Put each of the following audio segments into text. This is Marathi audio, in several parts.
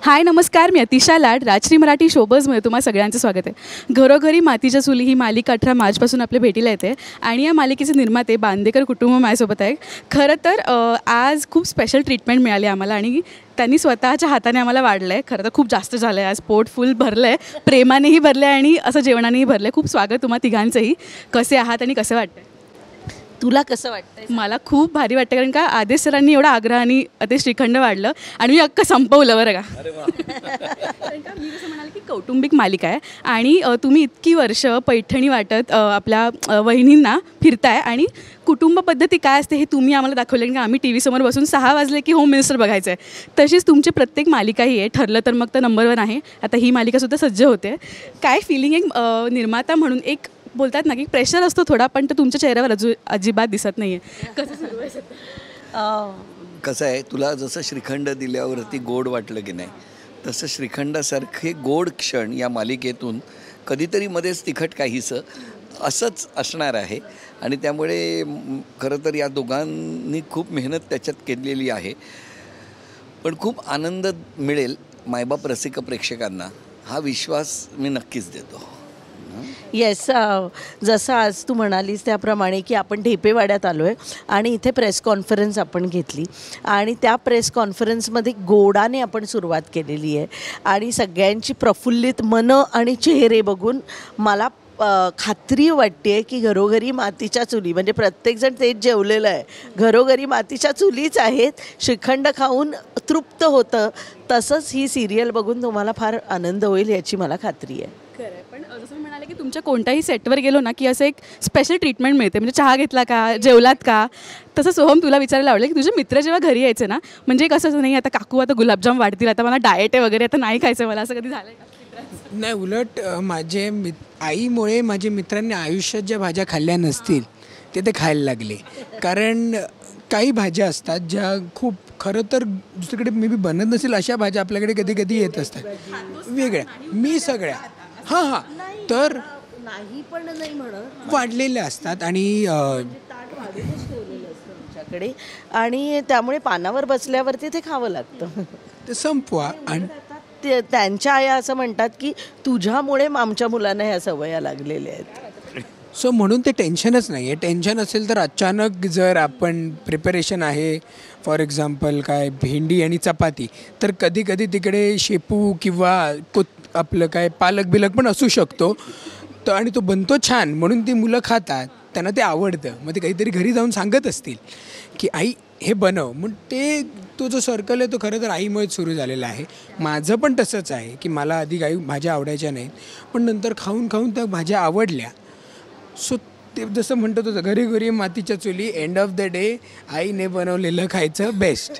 हाय नमस्कार, मी अतिशा लाड. राजश्री मराठी शोबजमध्ये तुम्हा सगळ्यांचं स्वागत आहे. घरोघरी मातीच्या चुली ही मालिका 18 मार्चपासून आपल्या भेटीला येते आणि या मालिकेचे निर्माते बांदेकर कुटुंब माझ्यासोबत आहे. खरं तर आज खूप स्पेशल ट्रीटमेंट मिळाली आम्हाला आणि त्यांनी स्वतःच्या हाताने आम्हाला वाढलं आहे. खरं तर खूप जास्त झालं आहे. आज पोट फुल भरलं आहे, प्रेमानेही भरलं आहे आणि असं जेवणानेही भरलं आहे. खूप स्वागत तुम्हा तिघांचंही. कसे आहात आणि कसं वाटतं? तुला कसं वाटतं? मला खूप भारी वाटतं, कारण का आदेश सरांनी एवढा आग्रहाने ते श्रीखंड वाढलं आणि मी अख्खं संपवलं बरं का. कारण का मी जसं म्हणाले की कौटुंबिक मालिका आहे आणि तुम्ही इतकी वर्ष पैठणी वाटत आपल्या वहिनींना फिरताय आणि कुटुंब पद्धती काय असते हे तुम्ही आम्हाला दाखवलं. कारण का आम्ही टी व्हीसमोर बसून 6 वाजले की होम मिनिस्टर बघायचं आहे. तशीच तुमची प्रत्येक मालिकाही आहे. ठरलं तर मग तर नंबर 1 आहे. आता ही मालिकासुद्धा सज्ज होते. काय फिलिंग एक निर्माता म्हणून एक बोलतात ना की प्रेशर असतो थोडा, पण तो तुमच्या चेहऱ्यावर अजिबात दिसत नाही आहे. कसं सुरू आहे सध्या? कसं आहे, तुला जसं श्रीखंड दिल्यावरती गोड वाटलं की नाही, तसं श्रीखंडासारखे गोड क्षण या मालिकेतून कधीतरी मध्येच तिखट काहीसं असंच असणार आहे. आणि त्यामुळे खरं तर या दोघांनी खूप मेहनत त्याच्यात केलेली आहे. पण खूप आनंद मिळेल मायबाप रसिक प्रेक्षकांना, हा विश्वास मी नक्कीच देतो. येस, जसं आज तू म्हणालीस त्याप्रमाणे की आपण ढेपेवाड्यात आलो आहे आणि इथे प्रेस कॉन्फरन्स आपण घेतली आणि त्या प्रेस कॉन्फरन्समध्ये गोडाने आपण सुरुवात केलेली आहे आणि सगळ्यांची प्रफुल्लित मनं आणि चेहरे बघून मला खात्री वाटते आहे की घरोघरी मातीच्या चुली, म्हणजे प्रत्येकजण तेच जेवलेलं आहे. घरोघरी मातीच्या चुलीच आहेत. श्रीखंड खाऊन तृप्त होतं. तसंच ही सिरियल बघून तुम्हाला फार आनंद होईल याची मला खात्री आहे. खरं आहे. पण जसं म्हणाले की तुमच्या कोणत्याही सेटवर गेलो ना की असं एक स्पेशल ट्रीटमेंट मिळते. म्हणजे चहा घेतला का, जेवलात का? तसं सोहम तुला विचारायला आवडेल की तुझे मित्र जेव्हा घरी यायचे ना, म्हणजे कसं नाही आता काकू आता गुलाबजाम वाढतील, आता मला डाएट आहे वगैरे, आता नाही खायचं मला, असं कधी झालं का? नाही, उलट आईमुळे माझ्या मित्रांनी आयुष्यात ज्या भाज्या खाल्ल्या नसतील ते खायला लागले. कारण काही भाज्या असतात ज्या खूप खरं तर दुसरीकडे मे बी बनत नसेल, अशा भाज्या आपल्याकडे कधी कधी येत असतात वेगळ्या. मी सगळ्या हां तर नाही पण नाही म्हणत वाढलेल्या असतात आणि तुमच्याकडे आणि त्यामुळे पानावर बसल्यावरती ते खावं लागतं. ते संपवा. आणि त्यांच्या आया असं म्हणतात की तुझ्यामुळे आमच्या मुलांना ह्या सवया लागलेल्या आहेत. सो म्हणून ते टेन्शनच नाही आहे. टेन्शन असेल तर अचानक जर आपण प्रिपरेशन आहे फॉर एक्झाम्पल काय भेंडी आणि चपाती, तर कधी कधी तिकडे शेपू किंवा आपलं काय पालक बिलक पण असू शकतो. तर आणि तो बनतो छान म्हणून ती मुलं खातात, त्यांना ते आवडतं. मग ते काहीतरी घरी जाऊन सांगत असतील की आई हे बनव, मग ते तो जो सर्कल आहे तो खरं तर आईमुळेच सुरू झालेला आहे. माझं पण तसंच आहे की मला आधी काही भाज्या आवडायच्या नाहीत, पण नंतर खाऊन खाऊन त्या भाज्या आवडल्या. सो ते जसं म्हणतो तसं घरी घरी मातीच्या चुली, एंड ऑफ द डे आईने बनवलेलं खायचं बेस्ट.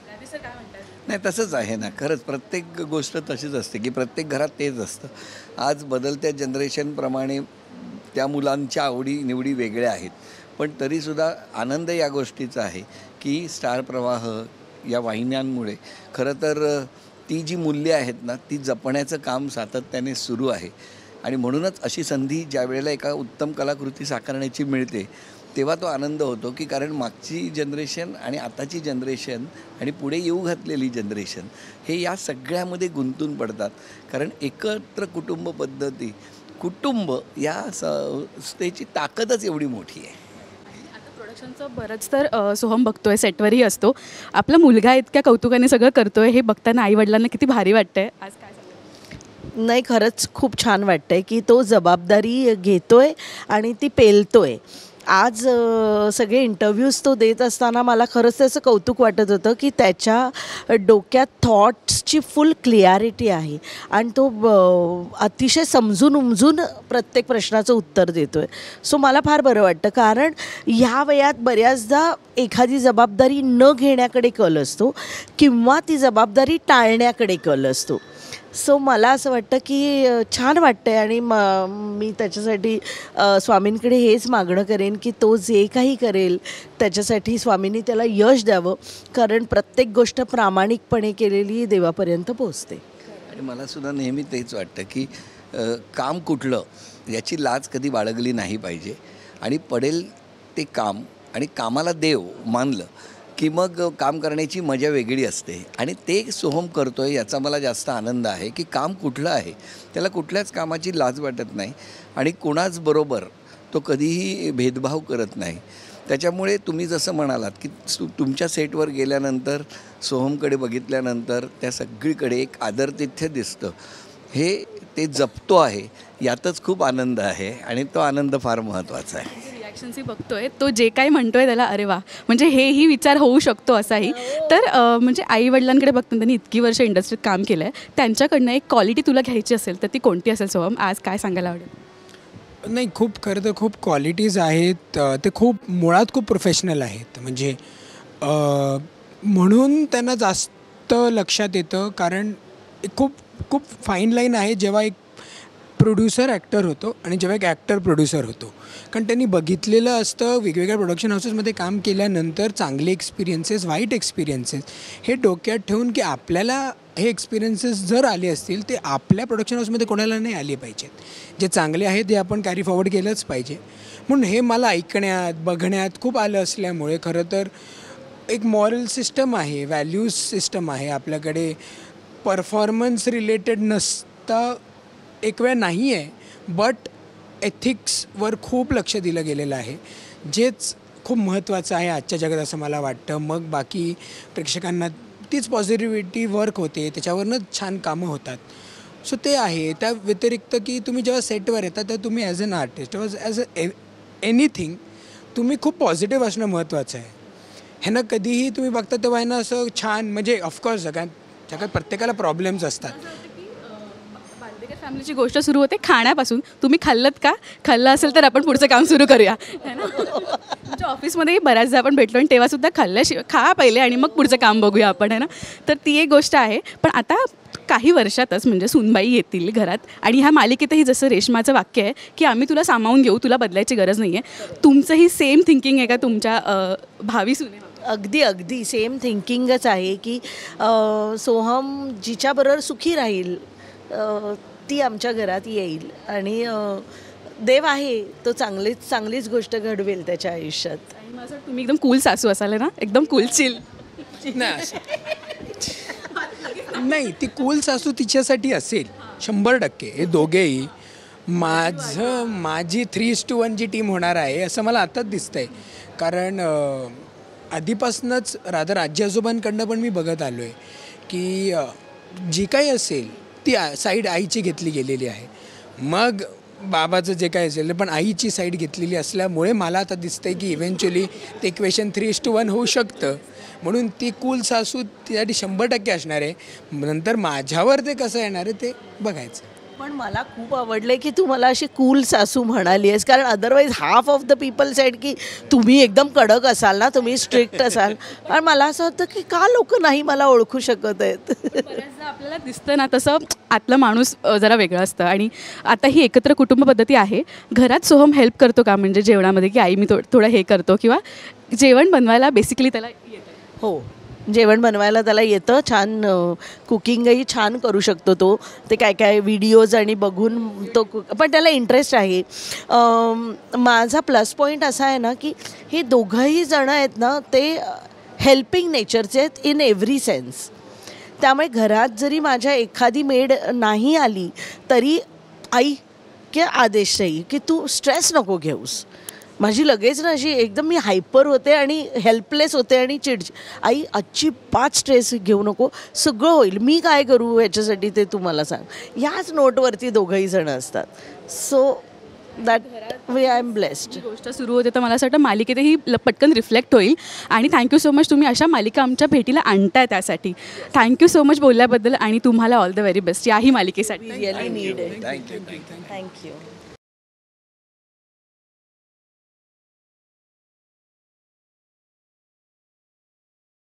नाही, तसंच आहे ना. खरंच प्रत्येक गोष्ट तशीच असते की प्रत्येक घरात तेच असतं. आज बदलत्या जनरेशनप्रमाणे त्या मुलांच्या आवडी निवडी वेगळ्या आहेत, पण तरीसुद्धा आनंद या गोष्टीचा आहे की स्टार प्रवाह या वाहिन्यांमुळे खरं तर ती जी मूल्य आहेत ना, ती जपण्याचं काम सातत्याने सुरू आहे. आणि म्हणूनच अशी संधी ज्या वेळेला एका उत्तम कलाकृती साकारण्याची मिळते तेव्हा तो आनंद होतो की कारण मागची जनरेशन आणि आताची जनरेशन आणि पुढे येऊ घातलेली जनरेशन हे या सगळ्यामध्ये गुंतून पडतात. कारण एकत्र कुटुंब पद्धती, कुटुंब या संस्थेची ताकदच एवढी मोठी आहे. प्रोडक्शनचं बरंच तर सोहम बघतोय, सेटवरही असतो. आपला मुलगा इतक्या कौतुकाने सगळं करतोय हे बघताना आईवडिलांना किती भारी वाटतंय. आज काय नाही, खरंच खूप छान वाटतंय की तो जबाबदारी घेतोय आणि ती पेलतोय. आज सगळे इंटरव्ह्यूज तो देत असताना मला खरंच त्याचं कौतुक वाटत होतं की त्याच्या डोक्यात थॉट्सची फुल क्लिअरिटी आहे आणि तो अतिशय समजून उमजून प्रत्येक प्रश्नाचं उत्तर देतो आहे. सो मला फार बरं वाटतं, कारण ह्या वयात बऱ्याचदा एखादी जबाबदारी न घेण्याकडे कल असतो किंवा ती जबाबदारी टाळण्याकडे कल असतो. सो मला असं वाटतं की छान वाटतं आहे आणि मी त्याच्यासाठी स्वामींकडे हेच मागणं करेन की तो जे काही करेल त्याच्यासाठी स्वामींनी त्याला यश द्यावं, कारण प्रत्येक गोष्ट प्रामाणिकपणे केलेली देवापर्यंत पोचते. आणि मलासुद्धा नेहमी तेच वाटतं की काम कुठलं याची लाज कधी बाळगली नाही पाहिजे आणि पडेल ते काम आणि कामाला देव मानलं की मग काम करण्याची मजा वेगळी असते. आणि ते सोहम करतो आहे याचा मला जास्त आनंद आहे की काम कुठलं आहे, त्याला कुठल्याच कामाची लाज वाटत नाही आणि कोणाच बरोबर तो कधीही भेदभाव करत नाही. त्याच्यामुळे तुम्ही जसं म्हणालात की तुमच्या सेटवर गेल्यानंतर सोहमकडे बघितल्यानंतर त्या सगळीकडे एक आदरातिथ्य दिसतं, हे ते जपतो आहे, यातच खूप आनंद आहे आणि तो आनंद फार महत्त्वाचा आहे. रिॲक्शन्सही बघतोय, तो जे काही म्हणतोय त्याला अरे वा, म्हणजे हेही विचार होऊ शकतो असाही. तर म्हणजे आई वडिलांकडे बघताना त्यांनी इतकी वर्ष इंडस्ट्रीत काम केलं आहे, त्यांच्याकडनं एक क्वालिटी तुला घ्यायची असेल तर ती कोणती असेल सोहम? आज काय सांगायला आवडेल? नाही, खूप खरं तर खूप क्वालिटीज आहेत. ते खूप मुळात खूप प्रोफेशनल आहेत. म्हणजे म्हणून त्यांना जास्त लक्षात येतं, कारण एक खूप खूप फाईन लाईन आहे जेव्हा एक प्रोड्युसर ॲक्टर होतो आणि जेव्हा एक ॲक्टर प्रोड्युसर होतो. कारण त्यांनी बघितलेलं असतं वेगवेगळ्या प्रोडक्शन हाऊसेसमध्ये काम केल्यानंतर चांगले एक्सपिरियन्सेस, वाईट एक्सपिरियन्सेस हे डोक्यात ठेवून की आपल्याला हे एक्सपिरियन्सेस जर आले असतील ते आपल्या प्रोडक्शन हाऊसमध्ये कोणाला नाही आले पाहिजेत. जे चांगले आहेत ते आपण कॅरी फॉरवर्ड केलंच पाहिजे. म्हणून हे मला ऐकण्यात, बघण्यात खूप आलं असल्यामुळे खरं तर एक मॉरल सिस्टम आहे, व्हॅल्यूज सिस्टम आहे आपल्याकडे. परफॉर्मन्स रिलेटेड नसता एक वेळ नाही आहे, बट एथिक्सवर खूप लक्ष दिलं गेलेलं आहे, जेच खूप महत्त्वाचं आहे आजच्या जगात असं मला वाटतं. मग बाकी प्रेक्षकांना तीच पॉझिटिव्हिटी वर्क होते, त्याच्यावरनंच छान कामं होतात. सो ते आहे. त्या व्यतिरिक्त की तुम्ही जेव्हा सेटवर येता तर तुम्ही as an artist as anything तुम्ही खूप पॉझिटिव्ह असणं महत्त्वाचं आहे. ह्यांना कधीही तुम्ही बघता तेव्हा ह्यांना असं छान, म्हणजे ऑफकोर्स जगात प्रत्येकाला प्रॉब्लेम्स असतात. बांदेकर फॅमिलीची गोष्ट सुरू होते खाण्यापासून. तुम्ही खाल्लत का? खाल्लं असेल तर आपण पुढचं काम सुरू करूया, है ना? तुमच्या ऑफिसमध्येही बऱ्याचदा आपण भेटलो आणि तेव्हासुद्धा खाल्ल्याशिवाय खा पहिले आणि मग पुढचं काम बघूया आपण, है ना? तर ती एक गोष्ट आहे. पण आता काही वर्षातच म्हणजे सूनबाई येतील घरात आणि ह्या मालिकेतही जसं रेश्माचं वाक्य आहे की आम्ही तुला सामावून घेऊ, तुला बदलायची गरज नाही आहे, तुमचंही सेम थिंकिंग आहे का तुमच्या भावी सुने? अगदी सेम थिंकिंगच आहे की सोहम जिच्याबरोबर सुखी राहील ती आमच्या घरात येईल आणि देव आहे तो चांगलीच गोष्ट घडवेल त्याच्या आयुष्यात. आणि मग असं तुम्ही एकदम कूल सासू असाल ना, एकदम कूल चिल. नाही, ती कूल सासू तिच्यासाठी असेल 100%. हे दोघेही माझी 3:1 जी टीम होणार आहे असं मला आताच दिसतंय. कारण आधीपासूनच रादर आजी आजोबांकडनं पण मी बघत आलो आहे की जी काही असेल ती साईड आईची घेतली गेलेली आहे. मग बाबाचं जे काय असेल पण आईची साईड घेतलेली असल्यामुळे मला आता दिसतंय की इव्हेंच्युअली ते इक्वेशन 3:1 होऊ शकतं. म्हणून ती कूल सासू त्यासाठी 100% असणार आहे. नंतर माझ्यावर ते कसं येणार आहे ते बघायचं. पण मला खूप आवडलं की तू मला अशी कूल सासू म्हणाली आहेस, कारण otherwise half of the people said की तुम्ही एकदम कडक असाल ना, तुम्ही स्ट्रिक्ट असाल. आणि मला असं वाटतं की का लोक नाही मला ओळखू शकत आहेत. बऱ्याचदा आपल्याला दिसतं ना तसं आतला माणूस जरा वेगळं असतं. आणि आता ही एकत्र कुटुंब पद्धती आहे. घरात सोहम हेल्प करतो का, म्हणजे जेवणामध्ये की आई मी थोडं हे करतो, किंवा जेवण बनवायला बेसिकली त्याला येतं? हो, जेवण बनवायला त्याला येतं. छान कुकिंगही छान करू शकतो तो. ते काय व्हिडिओज आणि बघून तो पण त्याला इंटरेस्ट आहे. माझा प्लस पॉईंट असा आहे ना की हे दोघंही जणं आहेत ना ते हेल्पिंग नेचरचे आहेत इन एव्हरी सेन्स. त्यामुळे घरात जरी माझ्या एखादी मेड नाही आली तरी आई की आदेश नाही की तू स्ट्रेस नको घेऊस. माझी लगेच ना अशी एकदम मी हायपर होते आणि हेल्पलेस होते आणि आई अजिबात स्ट्रेस घेऊ नको, सगळं होईल, मी काय करू ह्याच्यासाठी ते तू मला सांग. ह्याच नोटवरती दोघंही जणं असतात. So that way I am blessed. गोष्ट सुरू होते तर मला असं वाटतं मालिकेतही पटकन रिफ्लेक्ट होईल. आणि थँक्यू सो मच, तुम्ही अशा मालिका आमच्या भेटीला आणताय त्यासाठी थँक्यू सो मच बोलल्याबद्दल. आणि तुम्हाला ऑल द व्हेरी बेस्ट याही मालिकेसाठी. रिअली नीड आहे. थँक्यू. थँक्यू.